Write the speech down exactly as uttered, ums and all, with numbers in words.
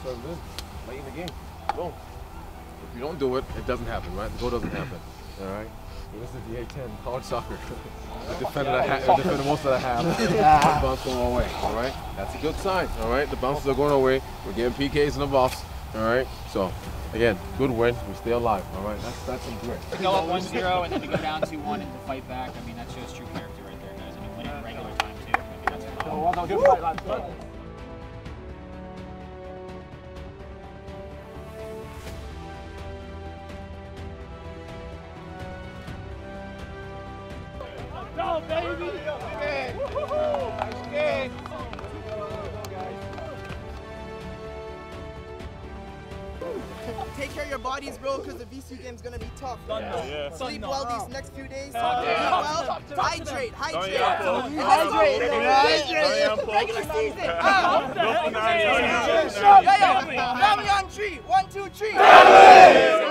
serve it in late in the game. Boom. If you don't do it, it doesn't happen, right? The goal doesn't happen. All right. So this is the A ten college soccer. The defender, that ha the defender most of the half. The bounce going our way. All right. That's a good sign. All right. The bounces are going our way. We're getting P Ks in the box. All right. So again, good win. We stay alive. All right. That's that's some grit. To go up one zero and then to go down two one and to fight back. I mean, that shows true character right there, guys. I mean, winning regular time too. I mean, that's phenomenal. Good fight, lads. Go, baby! Good. Nice game. Take care of your bodies, bro, because the V C U game's gonna be tough. Yeah. Yeah. Sleep well these next few days. Yeah. Eat well. Hydrate. Hydrate. Yeah. Hydrate. Hydrate. Regular season. Yo, yo. Family on tree. One, two, three. Family!